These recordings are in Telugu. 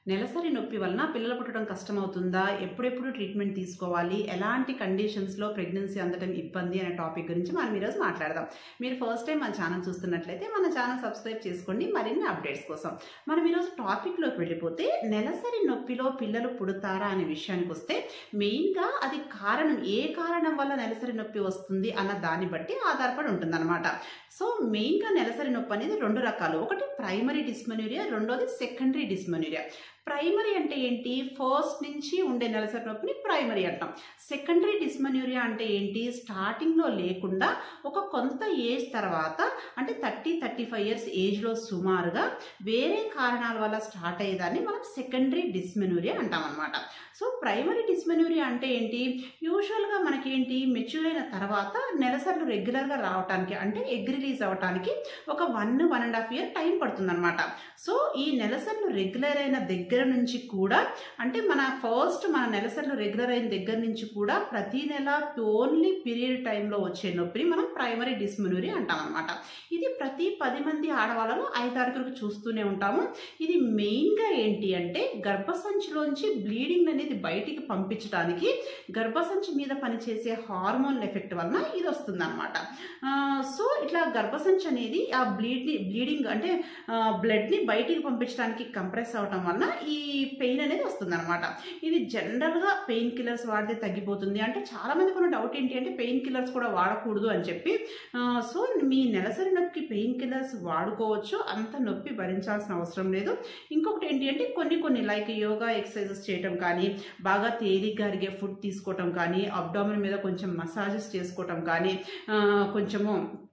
నెలసరి నొప్పి వలన పిల్లలు పుట్టడం కష్టమవుతుందా? ఎప్పుడెప్పుడు ట్రీట్మెంట్ తీసుకోవాలి? ఎలాంటి కండిషన్స్‌లో ప్రెగ్నెన్సీ అందటం ఇబ్బంది అనే టాపిక్ గురించి మనం ఈరోజు మాట్లాడదాం. మీరు ఫస్ట్ టైం మన ఛానల్ చూస్తున్నట్లయితే మన ఛానల్ సబ్స్క్రైబ్ చేసుకోండి మరిన్ని అప్డేట్స్ కోసం. మనం ఈరోజు టాపిక్‌లోకి వెళ్ళిపోతే నెలసరి నొప్పిలో పిల్లలు పుడతారా అనే విషయానికొస్తే మెయిన్‌గా అది కారణం ఏ కారణం వల్ల నెలసరి నొప్పి వస్తుంది అన్న దాన్ని బట్టి ఆధారపడి ఉంటుందన్నమాట. సో మెయిన్‌గా నెలసరి నొప్పి అనేది 2 రకాలు. ఒకటి ప్రైమరీ డిస్మెనోరియా, రెండోది సెకండరీ డిస్మెనోరియా. ప్రైమరీ అంటే ఏంటి? ఫస్ట్ నుంచి ఉండే నెలసరి నొప్పిని ప్రైమరీ అంటాం. సెకండరీ డిస్మెనోరియా అంటే ఏంటి? స్టార్టింగ్లో లేకుండా ఒక కొంత ఏజ్ తర్వాత అంటే 30-35 ఇయర్స్ ఏజ్లో సుమారుగా వేరే కారణాల వల్ల స్టార్ట్ అయ్యేదాన్ని మనం సెకండరీ డిస్మెనోరియా అంటాం అనమాట. సో ప్రైమరీ డిస్మెనోరియా అంటే ఏంటి? యూజువల్గా మనకేంటి మెచ్యూర్ అయిన తర్వాత నెలసర్లు రెగ్యులర్గా రావడానికి అంటే ఎగ్ రిలీజ్ అవ్వడానికి ఒక 1-1.5 ఇయర్ టైం పడుతుంది అనమాట. సో ఈ నెలసర్లు రెగ్యులర్ అయిన దగ్గర నుంచి కూడా అంటే మన నెలసర్లు రెగ్యులర్ అయిన దగ్గర నుంచి కూడా ప్రతి నెల ఓన్లీ పీరియడ్ టైంలో వచ్చే నొప్పిని మనం ప్రైమరీ డిస్మెనోరియా అంటాం అనమాట. ఇది ప్రతి 10 మంది ఆడవాళ్ళలో 5-6 చూస్తూనే ఉంటాము. ఇది మెయిన్గా ఏంటి అంటే గర్భసంచిలోంచి బ్లీడింగ్ అనేది బయటికి పంపించడానికి గర్భసంచి మీద పనిచేసే హార్మోన్ ఎఫెక్ట్ వలన ఇది వస్తుంది అనమాట. సో ఇట్లా గర్భసంచి అనేది ఆ బ్లీడింగ్ అంటే బ్లడ్ని బయటికి పంపించడానికి కంప్రెస్ అవటం వలన ఈ పెయిన్ అనేది వస్తుంది అనమాట. ఇది జనరల్గా పెయిన్ కిల్లర్స్ వాడితే తగ్గిపోతుంది అంటే చాలా మందికి ఉన్న డౌట్ ఏంటి అంటే పెయిన్ కిల్లర్స్ కూడా వాడకూడదు అని చెప్పి. సో మీ నెలసరి నొప్పికి పెయిన్ కిల్లర్స్ వాడుకోవచ్చు, అంత నొప్పి భరించాల్సిన అవసరం లేదు. ఇంకొకటి ఏంటి అంటే కొన్ని లైక్ యోగా ఎక్సర్సైజెస్ చేయటం కానీ, బాగా తేలిగ్గా అరిగే ఫుడ్ తీసుకోవటం కానీ, అబ్డామిన్ మీద కొంచెం మసాజెస్ చేసుకోవటం కానీ, కొంచెము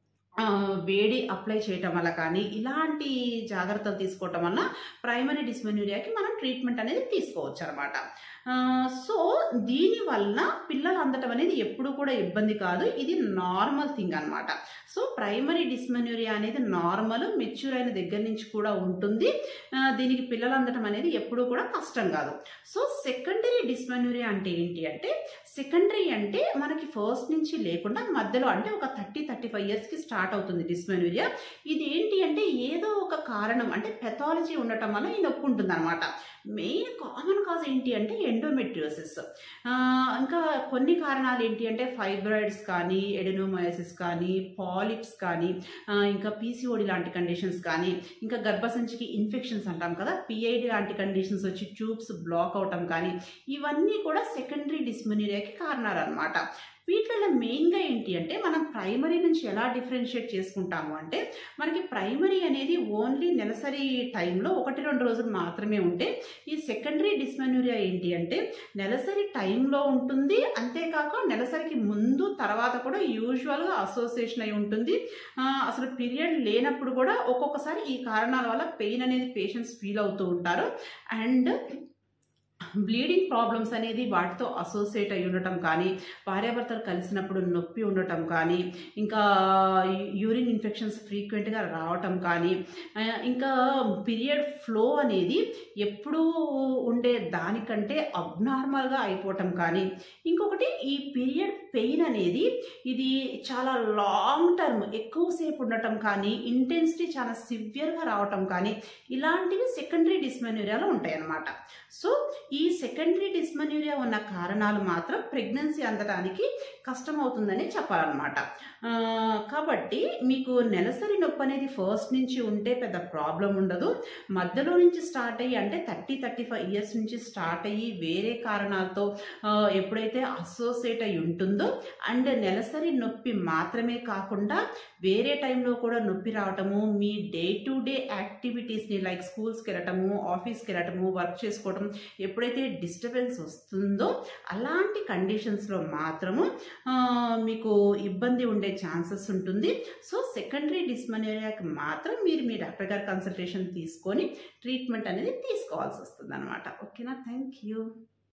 వేడి అప్లై చేయటం వల్ల కానీ ఇలాంటి జాగ్రత్తలు తీసుకోవటం వల్ల ప్రైమరీ డిస్మెనోరియాకి మనం ట్రీట్మెంట్ అనేది తీసుకోవచ్చు అనమాట. సో దీనివల్ల పిల్లలు అందటం అనేది ఎప్పుడు కూడా ఇబ్బంది కాదు, ఇది నార్మల్ థింగ్ అనమాట. సో ప్రైమరీ డిస్మెనోరియా అనేది నార్మల్, మెచ్యూర్ అయిన దగ్గర నుంచి కూడా ఉంటుంది. దీనికి పిల్లలు అందటం అనేది ఎప్పుడు కూడా కష్టం కాదు. సో సెకండరీ డిస్మెనోరియా అంటే ఏంటి అంటే సెకండరీ అంటే మనకి ఫస్ట్ నుంచి లేకుండా మధ్యలో అంటే ఒక 30-35 ఇయర్స్కి స్టార్ట్ అవుతుంది డిస్మెనోరియా. ఇది ఏంటి అంటే ఏదో ఒక కారణం అంటే పెథాలజీ ఉండటం వల్ల ఈ నొప్పి ఉంటుంది అనమాట. మెయిన్ కామన్ కాజ్ ఏంటి అంటే ఎండోమెట్రియోసిస్. ఇంకా కొన్ని కారణాలు ఏంటి అంటే ఫైబ్రాయిడ్స్ కానీ, ఎడెనోమయోసిస్ కానీ, పాలిప్స్ కానీ, ఇంకా పీసీఓడి లాంటి కండిషన్స్ కానీ, ఇంకా గర్భసంచికి ఇన్ఫెక్షన్స్ అంటాం కదా, పిఐడి లాంటి కండిషన్స్ వచ్చి ట్యూబ్స్ బ్లాక్ అవటం కానీ, ఇవన్నీ కూడా సెకండరీ డిస్మెనోరియాకి కారణాలు అనమాట. వీటిలో మెయిన్గా ఏంటి అంటే మనం ప్రైమరీ నుంచి ఎలా డిఫరెన్షియేట్ చేసుకుంటాము అంటే మనకి ప్రైమరీ అనేది ఓన్లీ నెలసరి టైంలో 1-2 రోజులు మాత్రమే ఉంటే, ఈ సెకండరీ డిస్మెనోరియా ఏంటి అంటే నెలసరి టైంలో ఉంటుంది, అంతేకాక నెలసరికి ముందు తర్వాత కూడా యూజువల్గా అసోసియేషన్ అయి ఉంటుంది. అసలు పీరియడ్ లేనప్పుడు కూడా ఒక్కొక్కసారి ఈ కారణాల వల్ల పెయిన్ అనేది పేషెంట్స్ ఫీల్ అవుతూ ఉంటారు. అండ్ బ్లీడింగ్ ప్రాబ్లమ్స్ అనేది వాటితో అసోసియేట్ అయి ఉండటం కానీ, భార్యాభర్తలు కలిసినప్పుడు నొప్పి ఉండటం కానీ, ఇంకా యూరిన్ ఇన్ఫెక్షన్స్ ఫ్రీక్వెంట్గా రావటం కానీ, ఇంకా పీరియడ్ ఫ్లో అనేది ఎప్పుడూ ఉండే దానికంటే అబ్నార్మల్గా అయిపోవటం కానీ, ఇంకొకటి ఈ పీరియడ్ పెయిన్ అనేది ఇది చాలా లాంగ్ టర్మ్ ఎక్కువసేపు ఉండటం కానీ, ఇంటెన్సిటీ చాలా సివియర్గా రావటం కానీ, ఇలాంటివి సెకండరీ డిస్మెనోరియాలో ఉంటాయి అన్నమాట. సో ఈ సెకండరీ డిస్మెనోరియా ఉన్న కారణాలు మాత్రం ప్రెగ్నెన్సీ అందడానికి కష్టమవుతుందని చెప్పాలన్నమాట. కాబట్టి మీకు నెలసరి నొప్పి అనేది ఫస్ట్ నుంచి ఉంటే పెద్ద ప్రాబ్లం ఉండదు. మధ్యలో నుంచి స్టార్ట్ అయ్యి అంటే 30-35 ఇయర్స్ నుంచి స్టార్ట్ అయ్యి వేరే కారణాలతో ఎప్పుడైతే అసోసియేట్ అయి ఉంటుందో అండ్ నెలసరి నొప్పి మాత్రమే కాకుండా వేరే టైంలో కూడా నొప్పి రావటము, మీ డే టు డే యాక్టివిటీస్ని లైక్ స్కూల్స్కి వెళ్ళటము, ఆఫీస్కి వెళ్ళటము, వర్క్ చేసుకోవటం ఎప్పుడైతే డిస్టర్బెన్స్ వస్తుందో అలాంటి కండిషన్స్లో మాత్రము మీకు ఇబ్బంది ఉండే ఛాన్సెస్ ఉంటుంది. సో సెకండరీ డిస్మెనోరియాకి మాత్రం మీరు మీ డాక్టర్ గారి కన్సల్టేషన్ తీసుకొని ట్రీట్మెంట్ అనేది తీసుకోవాల్సి వస్తుంది అనమాట. ఓకేనా? Thank you.